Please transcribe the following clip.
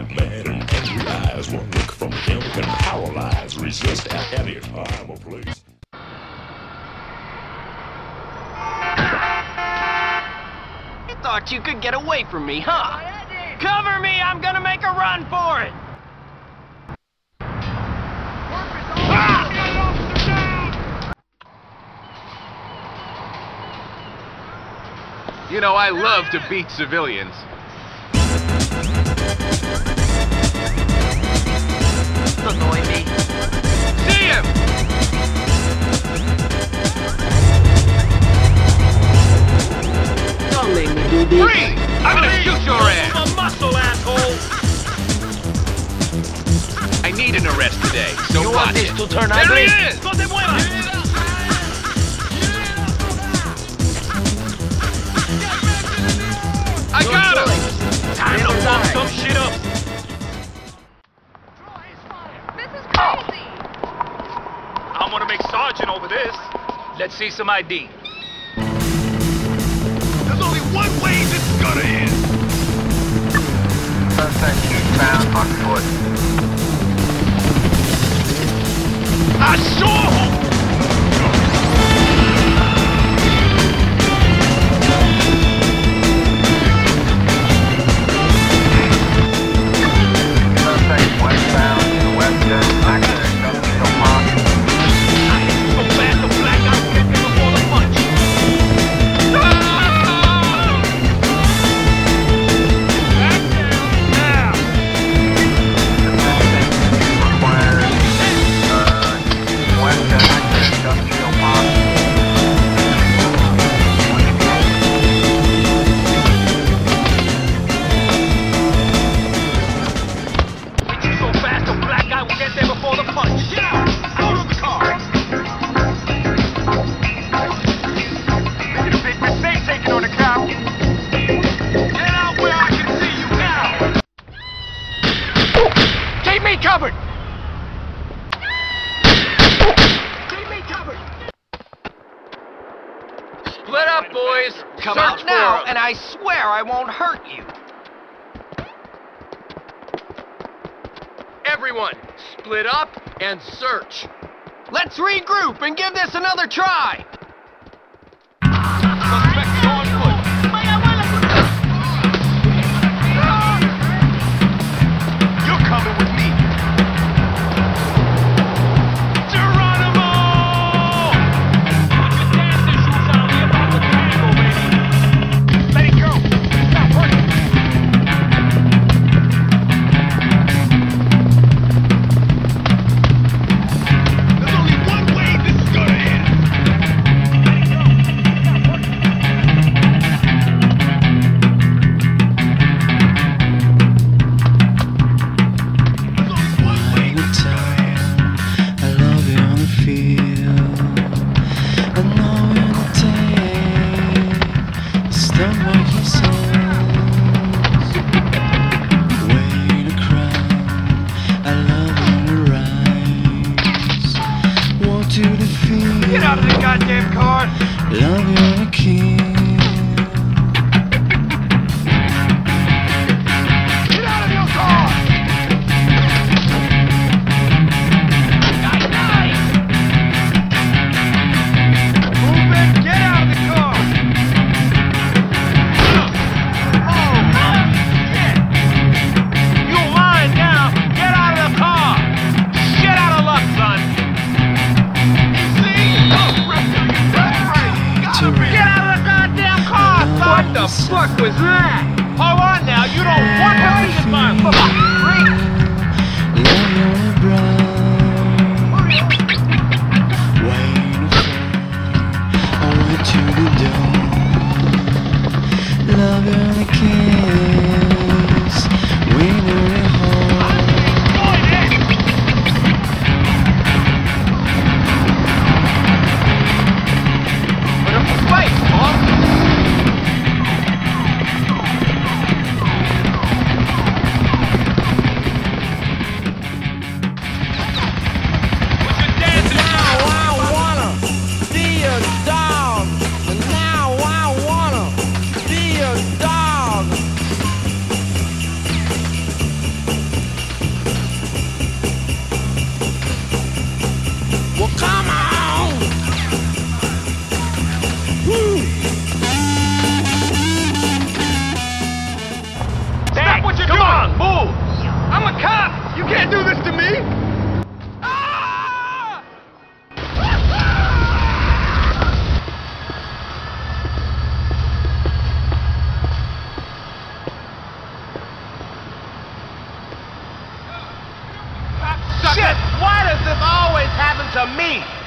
that man in angry eyes. One look from him can paralyze, resist at any time or place. You thought you could get away from me, huh? Cover me! I'm gonna make a run for it! You know, I love to beat civilians. Annoy me. See him! Don't make me do this. Freeze! I'm gonna shoot your ass! A muscle, asshole! I need an arrest today, so You watch want this it. to turn There ugly? he is! No te muevas! I got him! Time to blow some shit up! This is crazy! I'm gonna make sergeant over this. Let's see some ID. There's only one way this is gonna end! Suspect eastbound on foot. I saw him! Suspect westbound to Western, accident industrial park. So fast the black guy will get there before the punch. Back down now! Requires Western, accident industrial park. So fast the black guy will get there before the punch. Get out! Out of the car! Making a big mistake taking on the cop. Get out where I can see you now! Keep me covered! Keep me covered! Split up, boys! Come Search out for now, him. and I swear I won't hurt you. Everyone, split up and search. Let's regroup and give this another try. Suspect on foot. You're coming with me. Geronimo! Put your dancing shoes on. We about to tango, baby. Let it go. Stop working. There's only one way this is gonna end. Get out of the goddamn car! Love you, king. Get out of your car! Move it! Get out of the car! Oh, shit! You're lying now! Get out of the car! Get out of luck, son! Get out of the goddamn car, son! What the fuck was that? Hold on now, you don't want to see this motherfucker! Love your bride. Waiting for I want you to do. Love your kiss. We know it hard. Put him to fight, huh? Be a dog. can't do this to me! Shit! Why does this always happen to me?